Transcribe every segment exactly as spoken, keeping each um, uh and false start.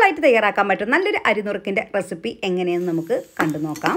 സിമ്പിളായിട്ട് തയ്യാറാക്കാൻ പറ്റും നല്ലൊരു അരിനുറുക്കിൻ്റെ റെസിപ്പി എങ്ങനെയെന്ന് നമുക്ക് കണ്ടു നോക്കാം.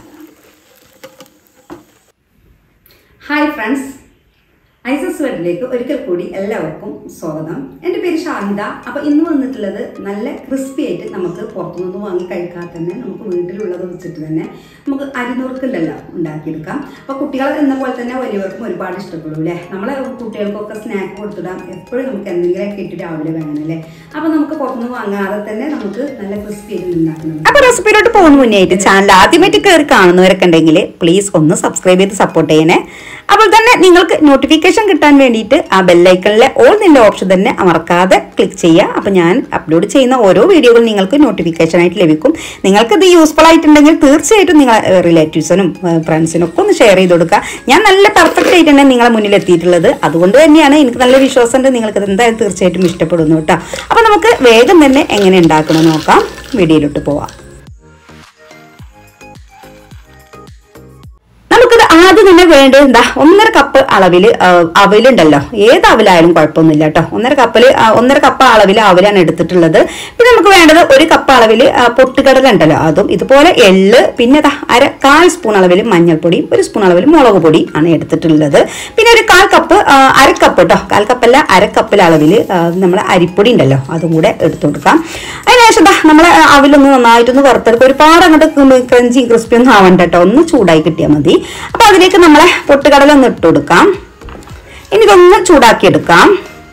ഹായ് ഫ്രണ്ട്സ്, ഐസസ് വേൾഡിലേക്ക് ഒരിക്കൽ കൂടി എല്ലാവർക്കും സ്വാഗതം. എൻ്റെ പേര് ഷാഹിദ. അപ്പോൾ ഇന്ന് വന്നിട്ടുള്ളത് നല്ല ക്രിസ്പി ആയിട്ട് നമുക്ക് പുറത്തുനിന്ന് വാങ്ങി കഴിക്കാതെ തന്നെ നമുക്ക് വീട്ടിലുള്ളത് വെച്ചിട്ട് തന്നെ നമുക്ക് അരിനുറുക്കുണ്ടല്ലോ ഉണ്ടാക്കിയെടുക്കാം. അപ്പോൾ കുട്ടികൾ എന്ന പോലെ തന്നെ വലിയവർക്കും ഒരുപാട് ഇഷ്ടപ്പെടും അല്ലേ. നമ്മളെ കുട്ടികൾക്കൊക്കെ സ്നാക്ക് കൊടുത്തിടാം, എപ്പോഴും നമുക്ക് എന്തെങ്കിലുമൊക്കെ ഇട്ട് രാവിലെ വേണമല്ലേ. അപ്പോൾ നമുക്ക് പുറത്തുനിന്ന് വാങ്ങാതെ തന്നെ നമുക്ക് നല്ല ക്രിസ്പി ആയിട്ട് ഉണ്ടാക്കണം. അപ്പോൾ റെസിപ്പിയിലോട്ട് പോകുന്ന മുന്നേ ആയിട്ട് ചാനൽ ആദ്യമായിട്ട് കയറി കാണുന്നവരൊക്കെ ഉണ്ടെങ്കിൽ പ്ലീസ് ഒന്ന് സബ്സ്ക്രൈബ് ചെയ്ത് സപ്പോർട്ട് ചെയ്യണേ. അപ്പോൾ തന്നെ നിങ്ങൾക്ക് നോട്ടിഫിക്കേഷൻ കിട്ടാൻ വേണ്ടിയിട്ട് ആ ബെല്ലൈക്കണിലെ ഓൾ നിന്റെ ഓപ്ഷൻ തന്നെ മറക്കാതെ ക്ലിക്ക് ചെയ്യുക. അപ്പോൾ ഞാൻ അപ്ലോഡ് ചെയ്യുന്ന ഓരോ വീഡിയോകളും നിങ്ങൾക്ക് നോട്ടിഫിക്കേഷൻ ആയിട്ട് ലഭിക്കും. നിങ്ങൾക്കിത് യൂസ്ഫുൾ ആയിട്ടുണ്ടെങ്കിൽ തീർച്ചയായിട്ടും നിങ്ങൾ റിലേറ്റീവ്സിനും ഫ്രണ്ട്സിനും ഒക്കെ ഒന്ന് ഷെയർ ചെയ്ത് കൊടുക്കുക. ഞാൻ നല്ല പെർഫെക്റ്റ് ആയിട്ട് തന്നെ നിങ്ങളെ മുന്നിൽ എത്തിയിട്ടുള്ളത്. അതുകൊണ്ട് തന്നെയാണ് എനിക്ക് നല്ല വിശ്വാസമുണ്ട് നിങ്ങൾക്ക് എന്തായാലും തീർച്ചയായിട്ടും ഇഷ്ടപ്പെടുന്നു കേട്ടോ. അപ്പോൾ നമുക്ക് വേഗം തന്നെ എങ്ങനെ ഉണ്ടാക്കണമെന്ന് നോക്കാം. വീഡിയോയിലോട്ട് പോവാം. ആദ്യം തന്നെ വേണ്ടത് എന്താ, ഒന്നര കപ്പ് അളവിൽ അവലുണ്ടല്ലോ, ഏത് അവലായാലും കുഴപ്പമൊന്നുമില്ല കേട്ടോ. ഒന്നര കപ്പില് ഒന്നര കപ്പ് അളവിൽ അവലാണ് എടുത്തിട്ടുള്ളത്. പിന്നെ നമുക്ക് വേണ്ടത് ഒരു കപ്പ് അളവിൽ പൊട്ടുകടല ഉണ്ടല്ലോ, അതും ഇതുപോലെ എള്ള്, പിന്നെ അര കാൽ സ്പൂൺ അളവിൽ മഞ്ഞൾപ്പൊടിയും ഒരു സ്പൂൺ അളവിൽ മുളക് പൊടി ആണ് എടുത്തിട്ടുള്ളത്. പിന്നെ ഒരു കാൽ കപ്പ് അരക്കപ്പ് കേട്ടോ, കാൽ കപ്പല്ല അരക്കപ്പിൽ അളവിൽ നമ്മൾ അരിപ്പൊടി ഉണ്ടല്ലോ അതും കൂടെ എടുത്തു കൊടുക്കാം. അതിനുശേഷം നമ്മൾ അവിലൊന്ന് നന്നായിട്ടൊന്ന് വറുത്തെടുക്കും. ഒരുപാട് അങ്ങോട്ട് ക്രഞ്ചി ക്രിസ്പി ഒന്നും ആവണ്ട കേട്ടോ, ഒന്ന് ചൂടായി കിട്ടിയാൽ മതി. അപ്പൊ അതിലേക്ക് നമ്മളെ പൊട്ടുകടല ഒന്ന് ഇട്ട് കൊടുക്കാം. ഇനി ഇതൊന്ന് ചൂടാക്കിയെടുക്കാം.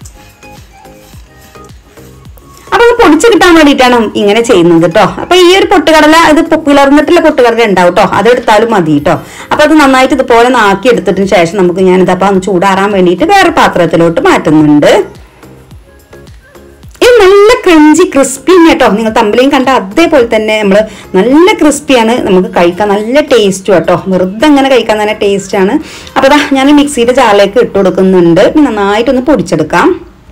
അപ്പൊ ഇത് പൊടിച്ച് കിട്ടാൻ വേണ്ടിയിട്ടാണ് ഇങ്ങനെ ചെയ്യുന്നത് കേട്ടോ. അപ്പൊ ഈ ഒരു പൊട്ടുകടല ഇത് പിളർന്നിട്ടുള്ള പൊട്ടുകടല ഉണ്ടാവും കേട്ടോ, അതെടുത്താലും മതി കേട്ടോ. അപ്പൊ അത് നന്നായിട്ട് ഇതുപോലെ നാക്കി എടുത്തിട്ടതിന് ശേഷം നമുക്ക് ഞാനിത് അപ്പൊ ഒന്ന് ചൂടാറാൻ വേണ്ടിയിട്ട് വേറെ പാത്രത്തിലോട്ട് മാറ്റുന്നുണ്ട്. ഇത് നല്ല ക്രഞ്ചി ക്രിസ്പി കേട്ടോ, നിങ്ങൾ തമ്മിലേയും കണ്ട അതേപോലെ തന്നെ നമ്മൾ നല്ല ക്രിസ്പിയാണ്, നമുക്ക് കഴിക്കാൻ നല്ല ടേസ്റ്റും കേട്ടോ. വെറുതെ അങ്ങനെ കഴിക്കാൻ തന്നെ ടേസ്റ്റ് ആണ്. അപ്പൊ ഇതാ ഞാൻ മിക്സിയുടെ ജാറിലേക്ക് ഇട്ട് കൊടുക്കുന്നുണ്ട്. നന്നായിട്ടൊന്ന് പൊടിച്ചെടുക്കാം.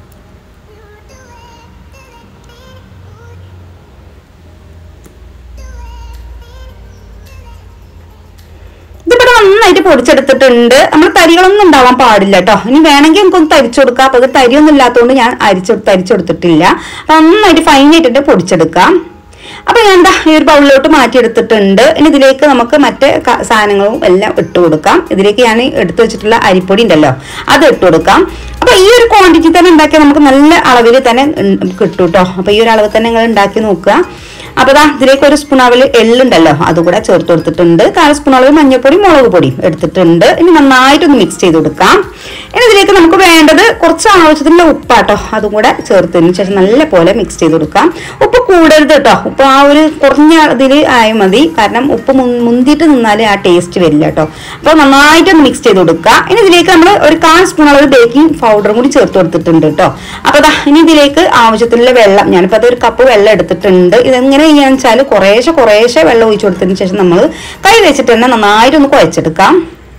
നന്നായിട്ട് പൊടിച്ചെടുത്തിട്ടുണ്ട്. നമ്മൾ തരികളൊന്നും ഉണ്ടാവാൻ പാടില്ല കേട്ടോ. ഇനി വേണമെങ്കിൽ നമുക്കൊന്ന് തരിച്ചു കൊടുക്കാം. അപ്പൊ അത് തരിയൊന്നും ഇല്ലാത്തതുകൊണ്ട് ഞാൻ അരിച്ചു തരിച്ചെടുത്തിട്ടില്ല. അപ്പൊ നന്നായിട്ട് ഫൈനായിട്ടിട്ട് പൊടിച്ചെടുക്കാം. അപ്പൊ ഞാൻ എന്താ ഈ ഒരു ബൗളിലോട്ട് മാറ്റിയെടുത്തിട്ടുണ്ട്. ഇനി ഇതിലേക്ക് നമുക്ക് മറ്റ് സാധനങ്ങളും എല്ലാം ഇട്ട് കൊടുക്കാം. ഇതിലേക്ക് ഞാൻ എടുത്തു വെച്ചിട്ടുള്ള അരിപ്പൊടി ഉണ്ടല്ലോ അത് ഇട്ട് കൊടുക്കാം. അപ്പൊ ഈ ഒരു ക്വാണ്ടിറ്റി തന്നെ ഉണ്ടാക്കിയാൽ നമുക്ക് നല്ല അളവിൽ തന്നെ കിട്ടും കേട്ടോ. അപ്പൊ ഈ ഒരു അളവ് തന്നെ നിങ്ങൾ ഉണ്ടാക്കി നോക്കുക. അപ്പൊ ദാ ഇതിലേക്ക് ഒരു സ്പൂൺ അളവിൽ എള്ളുണ്ടല്ലോ അതുകൂടെ ചേർത്ത് കൊടുത്തിട്ടുണ്ട്. കാൽ സ്പൂൺ അളവിൽ മഞ്ഞൾപ്പൊടി മുളക് പൊടി എടുത്തിട്ടുണ്ട്. ഇനി നന്നായിട്ടൊന്ന് മിക്സ് ചെയ്ത് കൊടുക്കാം. ഇനി ഇതിലേക്ക് നമുക്ക് വേണ്ടത് കുറച്ച് ആവശ്യത്തിനുള്ള ഉപ്പാട്ടോ, അതും കൂടെ ചേർത്തതിന് ശേഷം നല്ല പോലെ മിക്സ് ചെയ്ത് കൊടുക്കാം. ഉപ്പ് കൂടരുത് കേട്ടോ, ഉപ്പ് ആ ഒരു കുറഞ്ഞ ഇതിൽ ആയാൽ മതി. കാരണം ഉപ്പ് മുന്തിയിട്ട് നിന്നാലേ ആ ടേസ്റ്റ് വരില്ല കേട്ടോ. അപ്പൊ നന്നായിട്ടൊന്ന് മിക്സ് ചെയ്ത് കൊടുക്കുക. ഇനി ഇതിലേക്ക് നമ്മൾ ഒരു കാൽ സ്പൂൺ അളവിൽ ബേക്കിംഗ് പൗഡറും കൂടി ചേർത്ത് കൊടുത്തിട്ടുണ്ട് കേട്ടോ. അപ്പൊ ദാ ഇനി ഇതിലേക്ക് ആവശ്യത്തിനുള്ള വെള്ളം, ഞാനിപ്പോ അതൊരു കപ്പ് വെള്ളം എടുത്തിട്ടുണ്ട്. ഇതെങ്ങനെ ചെയ്യാന്ന് വെച്ചാൽ കുറേശ്ശെ കുറേശ്ശെ വെള്ളം ഒഴിച്ചു കൊടുത്തതിന് ശേഷം നമ്മൾ കൈ വെച്ചിട്ട് തന്നെ നന്നായിട്ടൊന്ന് കുഴച്ചെടുക്കാം.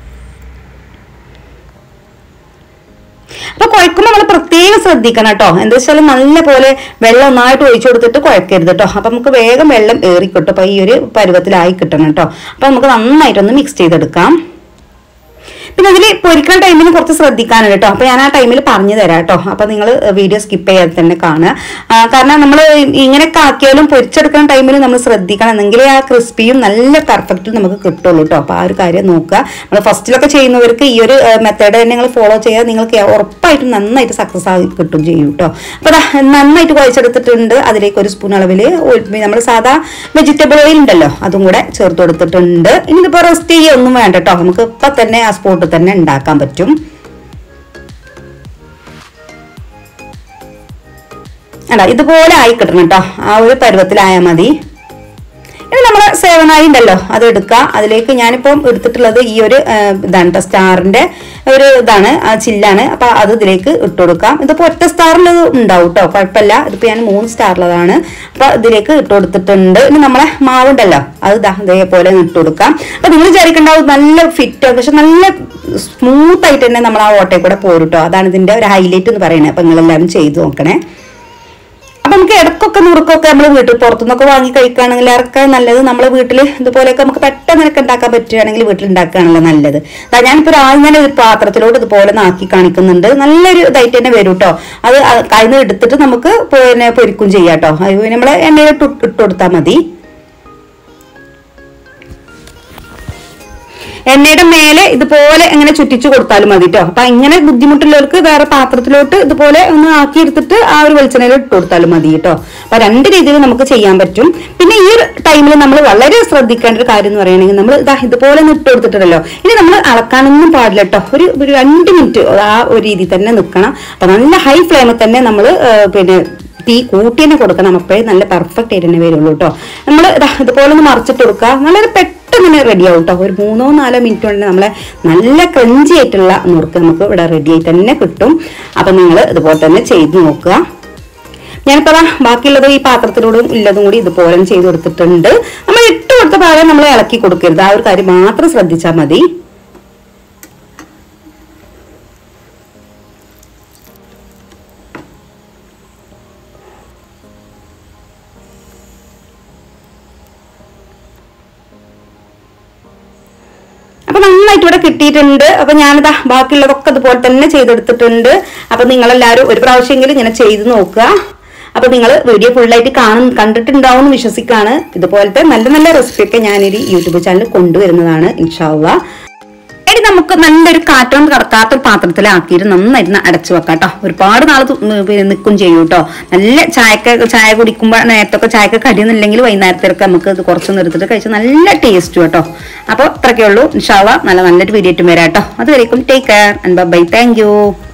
അപ്പൊ കുഴക്കുമ്പോൾ നമ്മൾ പ്രത്യേകം ശ്രദ്ധിക്കണം കേട്ടോ. എന്താ വെച്ചാൽ നല്ല പോലെ വെള്ളം ഒന്നായിട്ട് ഒഴിച്ചു കൊടുത്തിട്ട് കുഴക്കരുത് കേട്ടോ. അപ്പൊ നമുക്ക് വേഗം വെള്ളം ഏറിക്കിട്ടും. അപ്പൊ ഈ ഒരു പരുവത്തിലായി കിട്ടണം കേട്ടോ. അപ്പൊ നമുക്ക് നന്നായിട്ടൊന്ന് മിക്സ് ചെയ്തെടുക്കാം. പിന്നെ അതിൽ പൊരിക്കുന്ന ടൈമിന് കുറച്ച് ശ്രദ്ധിക്കാനുണ്ട് കേട്ടോ. അപ്പൊ ഞാൻ ആ ടൈമിൽ പറഞ്ഞു തരാം കേട്ടോ. അപ്പൊ നിങ്ങൾ വീഡിയോ സ്കിപ്പ് ചെയ്യാതെ തന്നെ കാണുക. കാരണം നമ്മൾ ഇങ്ങനെയൊക്കെ ആക്കിയാലും പൊരിച്ചെടുക്കുന്ന ടൈമിൽ നമ്മൾ ശ്രദ്ധിക്കണം, എന്നെങ്കിലേ ആ ക്രിസ്പിയും നല്ല പെർഫെക്റ്റും നമുക്ക് കിട്ടുള്ളൂ കേട്ടോ. അപ്പൊ ആ ഒരു കാര്യം നോക്കുക. നമ്മൾ ഫസ്റ്റിലൊക്കെ ചെയ്യുന്നവർക്ക് ഈ ഒരു മെത്തേഡ് തന്നെ നിങ്ങൾ ഫോളോ ചെയ്യാൻ നിങ്ങൾക്ക് ഉറപ്പായിട്ടും നന്നായിട്ട് സക്സസ് ആയി കിട്ടും ചെയ്യും കേട്ടോ. അപ്പൊ നന്നായിട്ട് കുഴച്ചെടുത്തിട്ടുണ്ട്. അതിലേക്ക് ഒരു സ്പൂൺ അളവിൽ നമ്മൾ സാധാ വെജിറ്റബിൾ ഓയിൽ ഉണ്ടല്ലോ അതും കൂടെ ചേർത്ത് കൊടുത്തിട്ടുണ്ട്. ഇനി ഇതിപ്പോ റെസ്റ്റ് ചെയ്യുക ഒന്നും വേണ്ട കേട്ടോ, നമുക്ക് ഇപ്പൊ തന്നെ ആ സ്പോട്ട് തന്നെ ഉണ്ടാക്കാൻ പറ്റും. അല്ല ഇതുപോലെ ആയി കിട്ടണം കേട്ടോ, ആ ഒരു പരുവത്തിലായാൽ മതി. ഇനി നമ്മൾ സേവനായി ഉണ്ടല്ലോ അത് എടുക്കുക. അതിലേക്ക് ഞാനിപ്പം എടുത്തിട്ടുള്ളത് ഈ ഒരു ഇതാണ് സ്റ്റാറിന്റെ ഒരു ഇതാണ്, ആ ചില്ലാണ്. അപ്പൊ അത് ഇതിലേക്ക് ഇട്ട് കൊടുക്കാം. ഇതിപ്പോ ഒറ്റ സ്റ്റാറിൽ ഉണ്ടാവും കേട്ടോ, കുഴപ്പമില്ല. ഇതിപ്പോ ഞാൻ മൂന്ന് സ്റ്റാറിലതാണ്. അപ്പൊ ഇതിലേക്ക് ഇട്ട് കൊടുത്തിട്ടുണ്ട്. ഇനി നമ്മളെ മാവുണ്ടല്ലോ അത് ഇതേപോലെ ഇട്ട് കൊടുക്കാം. അപ്പൊ നിങ്ങൾ വിചാരിക്കണ്ടാവും നല്ല ഫിറ്റ്, പക്ഷെ നല്ല സ്മൂത്ത് ആയിട്ട് തന്നെ നമ്മൾ ആ ഓട്ടയിൽ കൂടെ പോരും കേട്ടോ. അതാണ് ഇതിന്റെ ഒരു ഹൈലൈറ്റ് എന്ന് പറയുന്നത്. അപ്പൊ നിങ്ങളെല്ലാവരും ചെയ്ത് നോക്കണേ. അപ്പൊ നമുക്ക് ഇടക്കൊക്കെ നുറുക്കൊക്കെ നമ്മൾ വീട്ടിൽ പുറത്തുനിന്നൊക്കെ വാങ്ങി കഴിക്കുകയാണെങ്കിൽ ഇറക്കാൻ നല്ലത്. നമ്മളെ വീട്ടിൽ ഇതുപോലെയൊക്കെ നമുക്ക് പെട്ടെന്ന് ഒക്കെ ഉണ്ടാക്കാൻ പറ്റുകയാണെങ്കിൽ വീട്ടിൽ ഉണ്ടാക്കുകയാണല്ലോ നല്ലത്. ഞാനിപ്പോൾ ആദ്യം തന്നെ ഒരു പാത്രത്തിലോട്ട് ഇതുപോലെ നാക്കി കാണിക്കുന്നുണ്ട്. നല്ലൊരു ഇതായിട്ട് തന്നെ വരും കേട്ടോ. അത് അതിന് എടുത്തിട്ട് നമുക്ക് പിന്നെ പൊരിക്കും ചെയ്യാം കേട്ടോ. നമ്മൾ എണ്ണയിലിട്ട് ഇട്ട് കൊടുത്താൽ മതി. എണ്ണയുടെ മേലെ ഇതുപോലെ ഇങ്ങനെ ചുറ്റിച്ചു കൊടുത്താലും മതി കേട്ടോ. അപ്പൊ ഇങ്ങനെ ബുദ്ധിമുട്ടുള്ളവർക്ക് വേറെ പാത്രത്തിലോട്ട് ഇതുപോലെ ഒന്ന് ആക്കി എടുത്തിട്ട് ആ ഒരു വെളിച്ചെണ്ണയിൽ ഇട്ട് കൊടുത്താലും മതി കേട്ടോ. അപ്പൊ രണ്ട് രീതിയിൽ നമുക്ക് ചെയ്യാൻ പറ്റും. പിന്നെ ഈ ഒരു ടൈമിൽ നമ്മൾ വളരെ ശ്രദ്ധിക്കേണ്ട ഒരു കാര്യം എന്ന് പറയുകയാണെങ്കിൽ നമ്മൾ ഇതാ ഇതുപോലെ ഒന്ന് ഇട്ട് കൊടുത്തിട്ടുണ്ടല്ലോ, ഇനി നമ്മൾ അളക്കാനൊന്നും പാടില്ല കേട്ടോ. ഒരു ഒരു രണ്ട് മിനിറ്റ് ആ ഒരു രീതിയിൽ തന്നെ നിൽക്കണം. അപ്പൊ നല്ല ഹൈ ഫ്ലെയിമിൽ തന്നെ നമ്മൾ പിന്നെ തീ കൂട്ടി തന്നെ കൊടുക്കണം. അപ്പോഴേ നല്ല പെർഫെക്റ്റ് ആയിട്ട് തന്നെ വരുള്ളൂ കേട്ടോ. നമ്മൾ ഇതുപോലെ ഒന്ന് മറിച്ചിട്ട് കൊടുക്കുക. നല്ലൊരു പെട്ടെന്ന് തന്നെ റെഡി ആവും കേട്ടോ. ഒരു മൂന്നോ നാലോ മിനിറ്റ് കൊണ്ട് നമ്മളെ നല്ല ക്രഞ്ചി ആയിട്ടുള്ള നുറുക്ക് നമുക്ക് ഇവിടെ റെഡി ആയി തന്നെ കിട്ടും. അപ്പം നിങ്ങൾ ഇതുപോലെ തന്നെ ചെയ്ത് നോക്കുക. ഞാനിപ്പോൾ ബാക്കിയുള്ളത് ഈ പാത്രത്തിലൂടെ ഉള്ളതും കൂടി ഇതുപോലെ ചെയ്ത് കൊടുത്തിട്ടുണ്ട്. നമ്മൾ ഇട്ട് കൊടുത്ത പാകം നമ്മൾ ഇളക്കി കൊടുക്കരുത്. ആ ഒരു കാര്യം മാത്രം ശ്രദ്ധിച്ചാൽ മതി. അപ്പൊ നന്നായിട്ട് ഇവിടെ കിട്ടിയിട്ടുണ്ട്. അപ്പൊ ഞാനിതാ ബാക്കിയുള്ളതൊക്കെ അതുപോലെ തന്നെ ചെയ്തെടുത്തിട്ടുണ്ട്. അപ്പൊ നിങ്ങളെല്ലാവരും ഒരു പ്രാവശ്യമെങ്കിലും ഇങ്ങനെ ചെയ്ത് നോക്കുക. അപ്പൊ നിങ്ങൾ വീഡിയോ ഫുള്ളായിട്ട് കാണും കണ്ടിട്ടുണ്ടാവും എന്ന് വിശ്വസിക്കാണ്. ഇതുപോലത്തെ നല്ല നല്ല റെസിപ്പിയൊക്കെ ഞാനൊരു യൂട്യൂബ് ചാനൽ കൊണ്ടുവരുന്നതാണ് ഇൻഷാ അല്ലാഹ്. ഇനി നമുക്ക് നല്ലൊരു കാറ്റൊന്നും കടക്കാത്ത ഒരു പാത്രത്തിലാക്കിയിട്ട് നന്നായിരുന്നു അടച്ചു വെക്കാം കേട്ടോ. ഒരുപാട് നാൾ പിന്നെ നിൽക്കും ചെയ്യും കേട്ടോ. നല്ല ചായക്ക ചായ കുടിക്കുമ്പോൾ നേരത്തൊക്കെ ചായക്ക് കടിയൊന്നുമില്ലെങ്കിൽ വൈകുന്നേരത്തേക്ക് നമുക്ക് ഇത് കുറച്ചൊന്നും എടുത്തിട്ട് കഴിച്ചാൽ നല്ല ടേസ്റ്റ് കേട്ടോ. അപ്പോൾ അത്രയൊക്കെ ഉള്ളൂ. ഇൻഷാ അല്ലാഹ് നല്ല നല്ലൊരു വീഡിയോ ആയിട്ട് വരാം കേട്ടോ. അതുവരേക്കും take care and bye. Thank U.